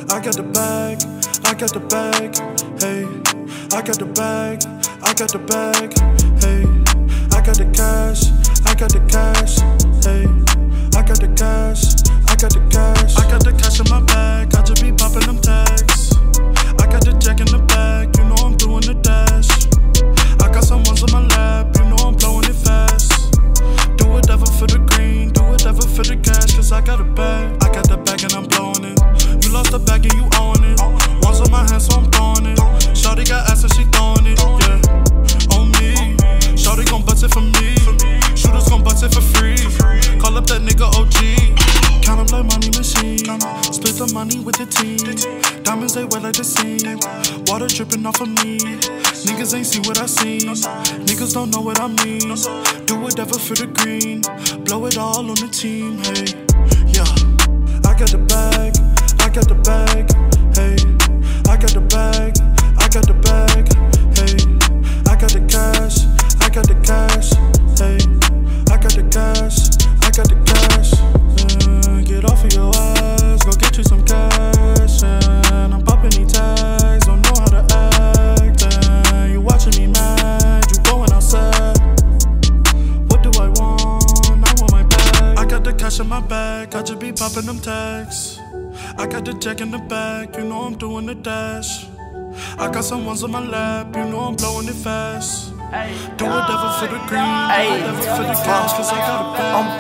I got the bag, I got the bag, hey. I got the bag, I got the bag, hey. I got the cash, I got the cash, hey. I got the cash, I got the cash. I got the cash in my bag, I just be popping them tags. I got the jack in the bag, you know I'm doing the dash. I got some ones on my lap, you know I'm blowing it fast. Do whatever for the green, do whatever for the cash, cause I got a bag. I got the bag and I'm blowing it. You lost the bag and you own it. One's on my hands so I'm throwing it. Shawty got ass and she throwing it, yeah. On me, Shawty gon' bust it for me. Shooters gon' bust it for free. Call up that nigga OG. Count up like money machine. Split the money with the team. Diamonds they wet like the seam. Water dripping off of me. Niggas ain't see what I seen. Niggas don't know what I mean. Do whatever for the green. Blow it all on the team, hey. Yeah. I got the bag, I got the bag, hey. I got the bag, I got the bag, hey. I got the cash, I got the cash, hey. I got the cash, I got the cash. Get off of your ass, go get you some cash. And I'm popping these tags, don't know how to act. And you watching me mad, you going outside. What do I want? I want my bag. I got the cash in my bag, I just be popping them tags. I got the jack in the bag, you know I'm doing the dash. I got some ones on my lap, you know I'm blowing it fast. Do whatever for the green, do whatever for the cash, cause I got a bag. I'm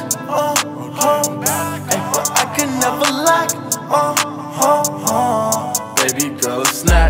back, but I can never lack. Baby girl a snack,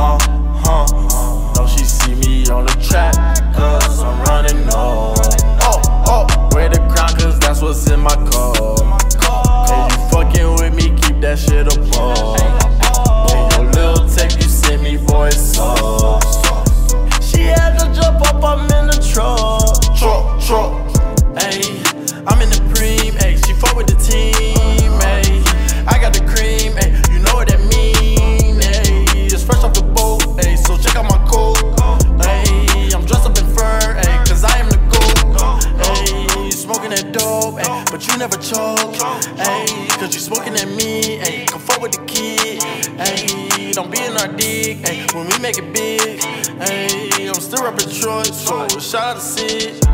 know she see me on the track, cause I'm running wear the crown cause that's what's in my code. Hey, you fucking with me, keep that shit above. Hey, your little tape you sent me, voice so. She had to jump up, I'm in the truck. Hey, I'm in the preem, hey, she fuck with the team, hey. I got the cream, hey, you know what that mean, hey. It's fresh off the boat, hey, so check out my coat. Hey, I'm dressed up in fur, hey, cause I am the GOAT. Hey, smoking that dope, hey, but you never choke, hey, cause you smoking at me, hey. Come forward with the kid, hey, don't be in our dick, hey, when we make it big, hey. I'm still reppin' Detroit, so shout out to Sid.